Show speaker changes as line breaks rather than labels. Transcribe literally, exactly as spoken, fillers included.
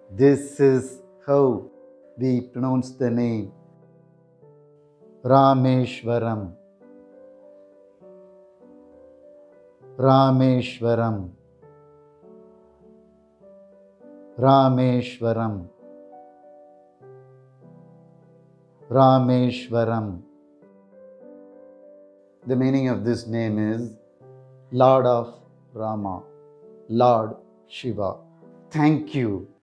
This is how we pronounce the name Rameshwaram. Rameshwaram. Rameshwaram. Rameshwaram. The meaning of this name is Lord of Rama, Lord Shiva. Thank you.